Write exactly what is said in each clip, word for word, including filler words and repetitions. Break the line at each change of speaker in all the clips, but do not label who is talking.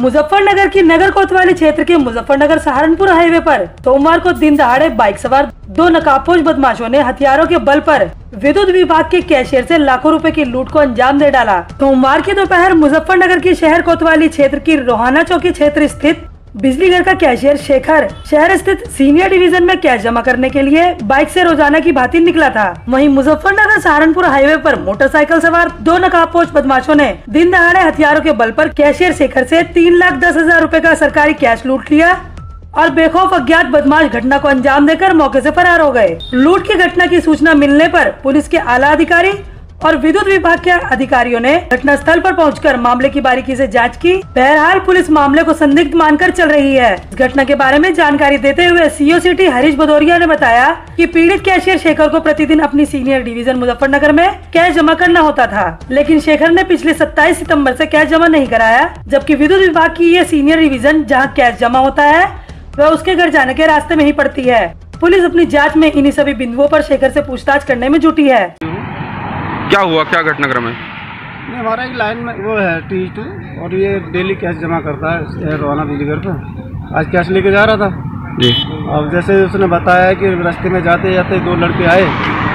मुजफ्फरनगर की नगर कोतवाली क्षेत्र के मुजफ्फरनगर सहारनपुर हाईवे पर सोमवार को दिन दहाड़े बाइक सवार दो नकाबपोश बदमाशों ने हथियारों के बल पर विद्युत विभाग के कैशियर से लाखों रुपए की लूट को अंजाम दे डाला। सोमवार की दोपहर मुजफ्फरनगर की शहर कोतवाली क्षेत्र की रोहाना चौकी क्षेत्र स्थित बिजली घर का कैशियर शेखर शहर स्थित सीनियर डिवीजन में कैश जमा करने के लिए बाइक से रोजाना की भांति निकला था। वहीं मुजफ्फरनगर सहारनपुर हाईवे पर मोटरसाइकिल सवार दो नकाबपोश बदमाशों ने दिन दहाड़े हथियारों के बल पर कैशियर शेखर से तीन लाख दस हजार रूपए का सरकारी कैश लूट लिया और बेखौफ अज्ञात बदमाश घटना को अंजाम देकर मौके से फरार हो गए। लूट की घटना की सूचना मिलने पर पुलिस के आला अधिकारी और विद्युत विभाग के अधिकारियों ने घटना स्थल पर पहुंचकर मामले की बारीकी से जांच की। बहरहाल पुलिस मामले को संदिग्ध मानकर चल रही है। इस घटना के बारे में जानकारी देते हुए सीओ सिटी हरीश भदौरिया ने बताया कि पीड़ित कैशियर शेखर को प्रतिदिन अपनी सीनियर डिवीजन मुजफ्फरनगर में कैश जमा करना होता था, लेकिन शेखर ने पिछले सत्ताईस सितम्बर से कैश जमा नहीं कराया, जबकि विद्युत विभाग की ये सीनियर डिवीजन जहाँ कैश जमा होता है वह उसके घर जाने के रास्ते में ही पड़ती है। पुलिस अपनी जाँच में इन्हीं सभी बिंदुओं पर शेखर से पूछताछ करने में जुटी है।
क्या हुआ, क्या घटनाक्रम है?
नहीं, हमारा एक लाइन में वो है टी टू और ये डेली कैश जमा करता है रोहाना बिजली घर पर। आज कैश लेके जा रहा था
जी।
अब जैसे उसने बताया कि रास्ते में जाते जाते दो लड़के आए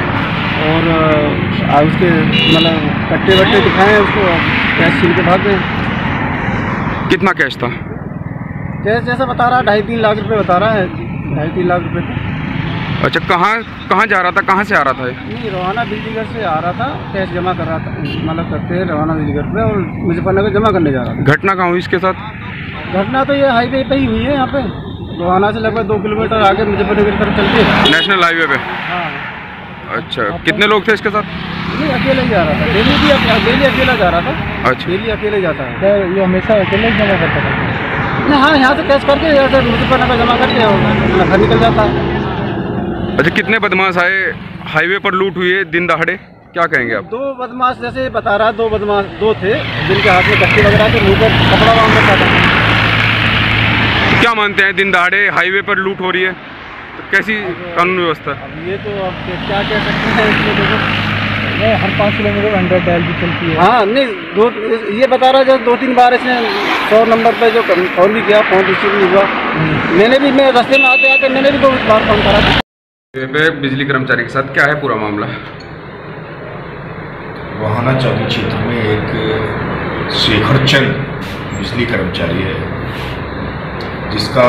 और आ, उसके मतलब कट्टे वट्टे दिखाए उसको, कैश छीन के भाग गए।
कितना कैश था?
कैश जैसा बता रहा है ढाई तीन लाख रुपए बता रहा है, ढाई तीन लाख रुपए।
अच्छा, कहाँ कहाँ जा रहा था, कहाँ से आ रहा था?
नहीं, रोहाना बिजली घर से आ रहा था, कैश जमा कर रहा था, मतलब करते हैं रोहाना बिजली घर पे और मुजफ्फरनगर जमा करने जा रहा था।
घटना कहाँ हुई इसके साथ?
घटना तो ये हाईवे पे ही हुई है, यहाँ पे रोहाना से लगभग दो किलोमीटर आगे मुजफ्फरनगर की तरफ चलती है,
नेशनल हाईवे पे।
हाँ।
अच्छा, कितने लोग थे इसके साथ?
नहीं, अकेले ही जा रहा था, डेली भी डेली अकेला जा रहा था।
अच्छा,
डेली अकेले जाता है। ये हमेशा अकेले ही जमा करता था? नहीं, हाँ, यहाँ से कैश करके मुजफ्फरनगर जमा करके अपना घर निकल जाता है।
अच्छा, कितने बदमाश आए, हाईवे पर लूट हुई है दिन दहाड़े, क्या कहेंगे आप?
दो बदमाश जैसे बता रहा, दो बदमाश दो थे जिनके हाथ में कट्टे वगैरह थे, मुँह पर कपड़ा बांध रखा था।
क्या मानते हैं, दिन दहाड़े हाईवे पर लूट हो रही है तो कैसी कानून व्यवस्था?
अब ये तो अब क्या कह सकते हैं इसमें, देखो हर पाँच किलोमीटर अंडर डायल भी चलती है। हाँ, नहीं, दो ये बता रहा है दो तीन बार इसने सौ नंबर पे जो फोन भी किया, फोन रिसीव नहीं हुआ। मैंने भी, मैं रास्ते में आते आते मैंने भी दो बार फोन करा था
बिजली कर्मचारी के साथ। क्या है पूरा मामला?
रोहाना चौकी क्षेत्र में एक शेखर चंद बिजली कर्मचारी है जिसका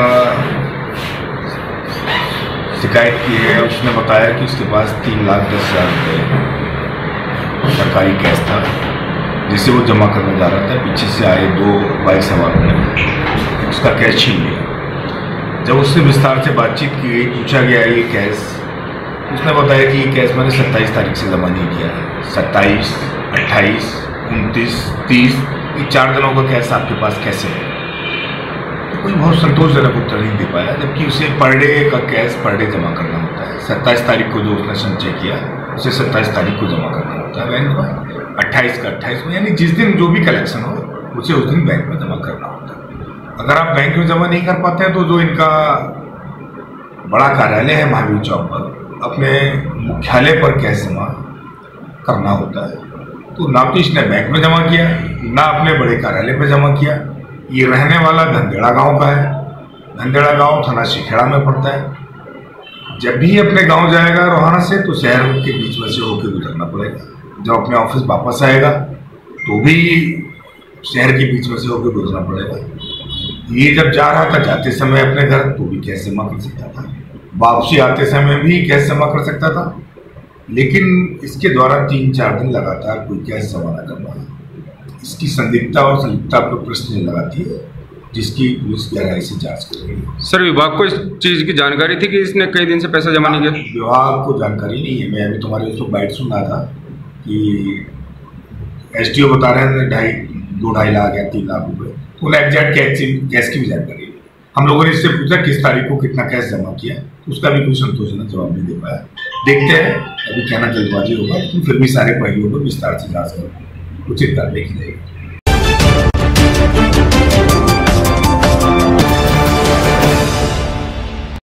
शिकायत की है। उसने बताया कि उसके पास तीन लाख दस हजार रुपये सरकारी कैश था जिसे वो जमा करने जा रहा था। पीछे से आए दो बाइक सवार ने उसका कैश छीन लिया। जब उससे विस्तार से बातचीत की गई, पूछा गया ये कैश, उसने बताया कि ये कैश मैंने सत्ताईस तारीख से जमा नहीं किया है। सत्ताईस, अट्ठाईस, उनतीस, तीस, ये चार दिनों का कैश आपके पास कैसे है? तो कोई बहुत संतोषजनक उत्तर नहीं दे पाया, जबकि उसे पर डे का कैश पर डे जमा करना होता है। सत्ताईस तारीख को जो उसने संचय किया उसे सत्ताईस तारीख को जमा करना होता है बैंक में, अट्ठाईस का अट्ठाईस में, यानी जिस दिन जो भी कलेक्शन हो उसे उस दिन बैंक में जमा करना होता है। अगर आप बैंक में जमा नहीं कर पाते हैं तो जो इनका बड़ा कार्यालय है महावीर चौक पर, अपने मुख्यालय पर कैश जमा करना होता है। तो ना तो इसने बैंक में जमा किया, ना अपने बड़े कार्यालय पर जमा किया। ये रहने वाला धंधेड़ा गांव का है। धंधेड़ा गांव थाना शिखेड़ा में पड़ता है। जब भी अपने गांव जाएगा रोहाना से तो शहर के बीच में से होकर गुजरना पड़ेगा। जब अपने ऑफिस वापस आएगा तो भी शहर के बीच में से होकर गुजरना पड़ेगा। ये जब जा रहा था जाते समय अपने घर तो भी कैश जमा कर सकता था, वापसी आते समय भी कैश जमा कर सकता था, लेकिन इसके द्वारा तीन चार दिन लगातार कोई कैश जमा न करना, इसकी संदिग्धता और संदिग्धता पर प्रश्न लगाती है, जिसकी पुलिस गहराई से जांच कर रही है।
सर, विभाग को इस चीज़ की जानकारी थी कि इसने कई दिन से पैसा जमा नहीं किया?
विभाग को जानकारी नहीं है। मैं अभी तुम्हारे उसको बाइट सुन रहा था कि एस डी ओ बता रहे हैं ढाई दो ढाई लाख या तीन लाख रुपये, तो उन्हें एग्जैक्ट कैश कैश की भी जानकारी है। हम लोगों ने इससे पूछा किस तारीख को कितना कैश जमा किया, उसका भी कोई संतोषजनक जवाब नहीं दे पाया। देखते हैं, अभी कहना जल्दबाजी होगा, लेकिन फिर भी सारे पहलुओं पर विस्तार से जांच कर उचित कार्रवाई की जाएगी।